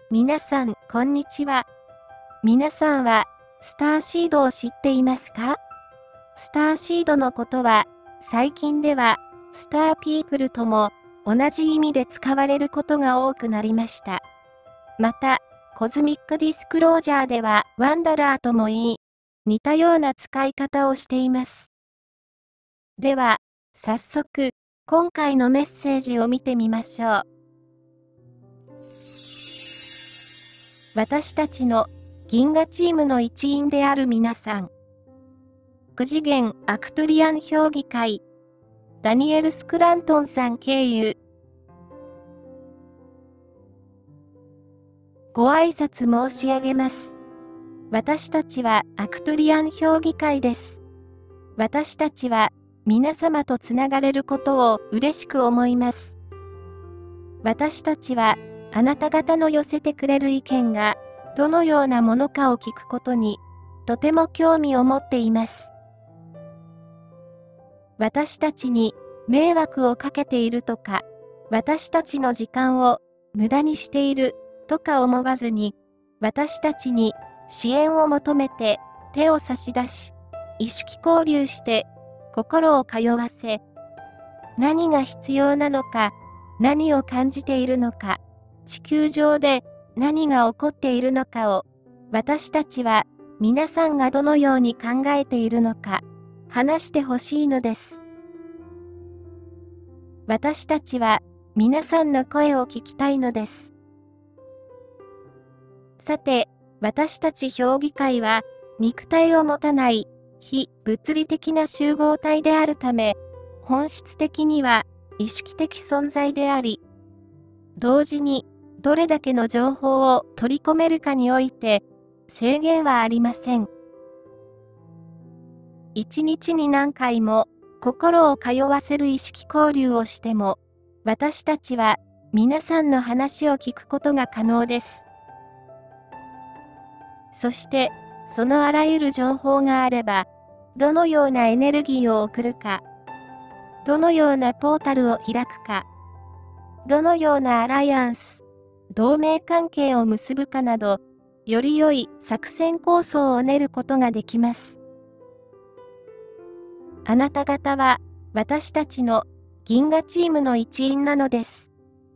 皆さん、こんにちは。皆さんは、スターシードを知っていますか？スターシードのことは、最近では、スターピープルとも、同じ意味で使われることが多くなりました。また、コズミックディスクロージャーでは、ワンダラーとも言い、似たような使い方をしています。では、早速、今回のメッセージを見てみましょう。私たちの銀河チームの一員である皆さん。9次元アクトゥリアン評議会、ダニエル・スクラントンさん経由。ご挨拶申し上げます。私たちはアクトゥリアン評議会です。私たちは皆様とつながれることを嬉しく思います。私たちはあなた方の寄せてくれる意見がどのようなものかを聞くことにとても興味を持っています。私たちに迷惑をかけているとか、私たちの時間を無駄にしているとか思わずに、私たちに支援を求めて手を差し出し、意識交流して心を通わせ、何が必要なのか、何を感じているのか、地球上で何が起こっているのかを、私たちは皆さんがどのように考えているのか、話してほしいのです。私たちは皆さんの声を聞きたいのです。さて、私たち評議会は肉体を持たない非物理的な集合体であるため、本質的には意識的存在であり、同時にどれだけの情報を取り込めるかにおいて制限はありません。一日に何回も心を通わせる意識交流をしても、私たちは皆さんの話を聞くことが可能です。そして、そのあらゆる情報があれば、どのようなエネルギーを送るか、どのようなポータルを開くか、どのようなアライアンス、同盟関係を結ぶかなど、より良い作戦構想を練ることができます。あなた方は、私たちの銀河チームの一員なのです。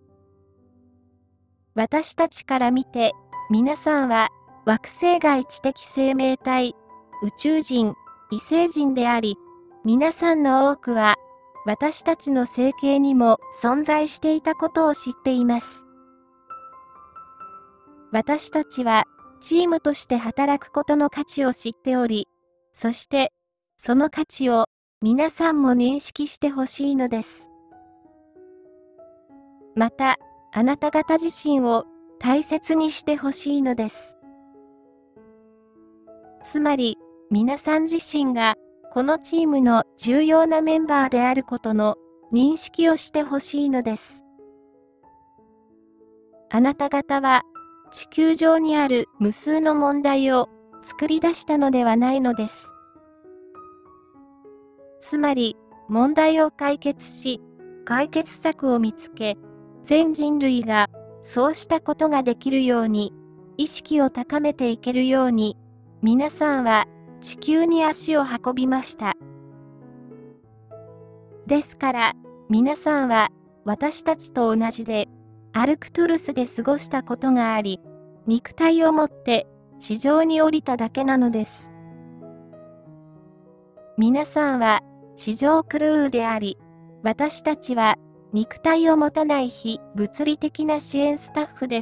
私たちから見て、皆さんは、惑星外知的生命体、宇宙人、異星人であり、皆さんの多くは、私たちの星系にも存在していたことを知っています。私たちは、チームとして働くことの価値を知っており、そして、その価値を皆さんも認識してほしいのです。また、あなた方自身を大切にしてほしいのです。つまり、皆さん自身が、このチームの重要なメンバーであることの認識をしてほしいのです。あなた方は、地球上にある無数の問題を作り出したのではないのです。つまり、問題を解決し、解決策を見つけ、全人類がそうしたことができるように、意識を高めていけるように、皆さんは地球に足を運びました。ですから、皆さんは私たちと同じで、アルクトゥルスで過ごしたことがあり、肉体を持って地上に降りただけなのです。皆さんは地上クルーであり、私たちは肉体を持たない非物理的な支援スタッフです。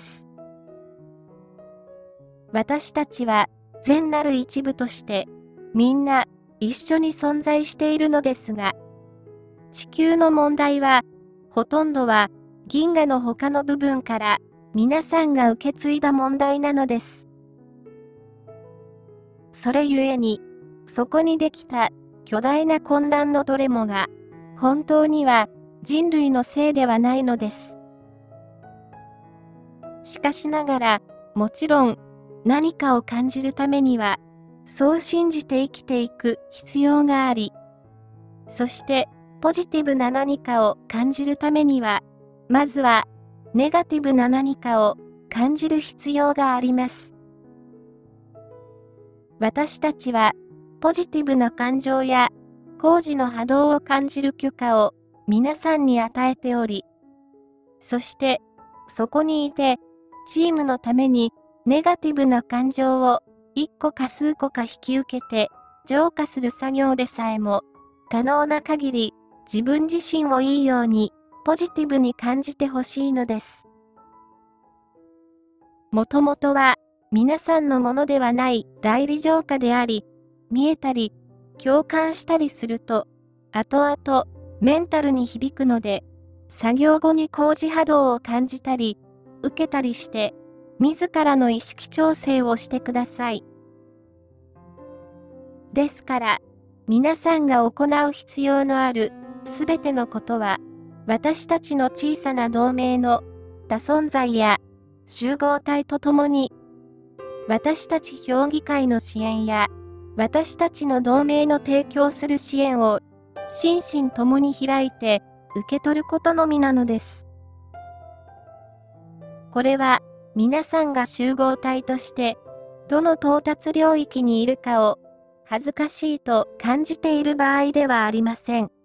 私たちは善なる一部として、みんな一緒に存在しているのですが、地球の問題は、ほとんどは銀河の他の部分から皆さんが受け継いだ問題なのです。それゆえに、そこにできた巨大な混乱のどれもが、本当には人類のせいではないのです。しかしながら、もちろん、何かを感じるためには、そう信じて生きていく必要があり、そして、ポジティブな何かを感じるためには、まずは、ネガティブな何かを感じる必要があります。私たちは、ポジティブな感情や、高次の波動を感じる許可を皆さんに与えており、そして、そこにいて、チームのために、ネガティブな感情を1個か数個か引き受けて、浄化する作業でさえも、可能な限り、自分自身をいいように、ポジティブに感じてほしいのです。もともとは、皆さんのものではない代理浄化であり、見えたり、共感したりすると、後々、メンタルに響くので、作業後に高次波動を感じたり、受けたりして、自らの意識調整をしてください。ですから、皆さんが行う必要のあるすべてのことは、私たちの小さな同盟の多存在や集合体とともに、私たち評議会の支援や、私たちの同盟の提供する支援を心身ともに開いて受け取ることのみなのです。これは皆さんが集合体としてどの到達領域にいるかを恥ずかしいと感じている場合ではありません。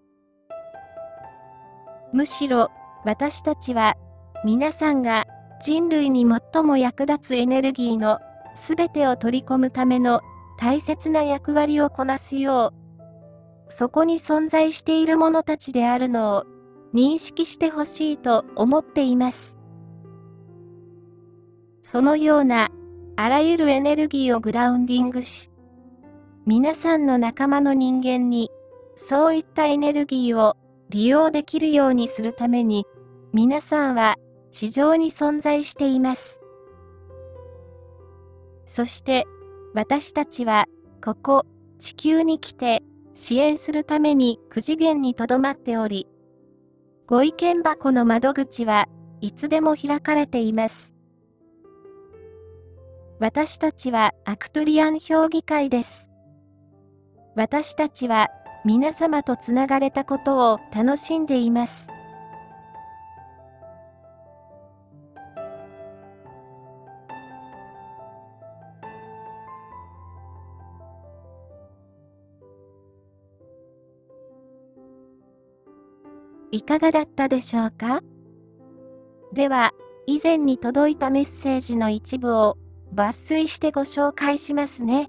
むしろ私たちは皆さんが人類に最も役立つエネルギーのすべてを取り込むための大切な役割をこなすよう、そこに存在している者たちであるのを認識してほしいと思っています。そのようなあらゆるエネルギーをグラウンディングし、皆さんの仲間の人間にそういったエネルギーを利用できるようにするために、皆さんは地上に存在しています。そして、私たちは、ここ、地球に来て、支援するために9次元に留まっており、ご意見箱の窓口はいつでも開かれています。私たちはアクトゥリアン評議会です。私たちは皆様とつながれたことを楽しんでいます。いかがだったでしょうか？では、以前に届いたメッセージの一部を抜粋してご紹介しますね。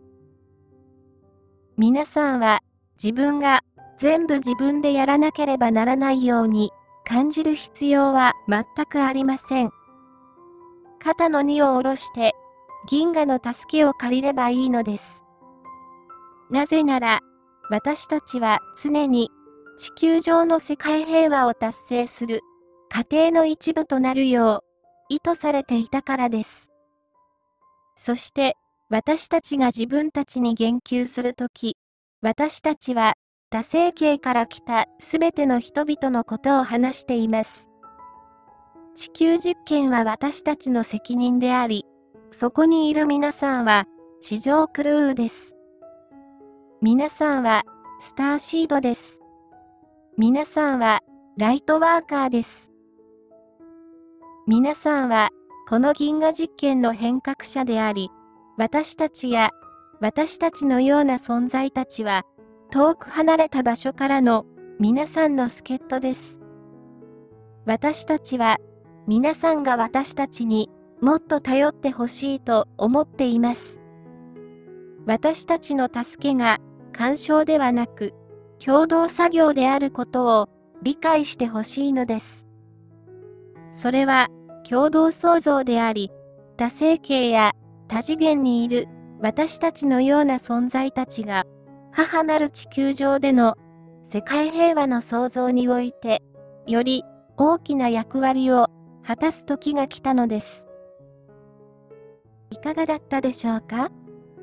皆さんは自分が全部自分でやらなければならないように感じる必要は全くありません。肩の荷を下ろして銀河の助けを借りればいいのです。なぜなら、私たちは常に地球上の世界平和を達成する過程の一部となるよう意図されていたからです。そして、私たちが自分たちに言及するとき、私たちは多星系から来たすべての人々のことを話しています。地球実験は私たちの責任であり、そこにいる皆さんは地上クルーです。皆さんはスターシードです。皆さんはライトワーカーです。皆さんはこの銀河実験の変革者であり、私たちや私たちのような存在たちは遠く離れた場所からの皆さんの助っ人です。私たちは皆さんが私たちにもっと頼ってほしいと思っています。私たちの助けが干渉ではなく共同作業であることを理解してほしいのです。それは共同創造であり、多星系や多次元にいる私たちのような存在たちが母なる地球上での世界平和の創造においてより大きな役割を果たす時が来たのです。いかがだったでしょうか？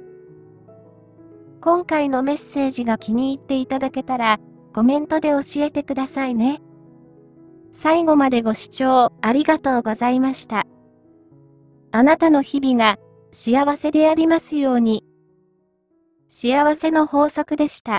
今回のメッセージが気に入っていただけたらコメントで教えてくださいね。最後までご視聴ありがとうございました。あなたの日々が幸せでありますように。幸せの法則でした。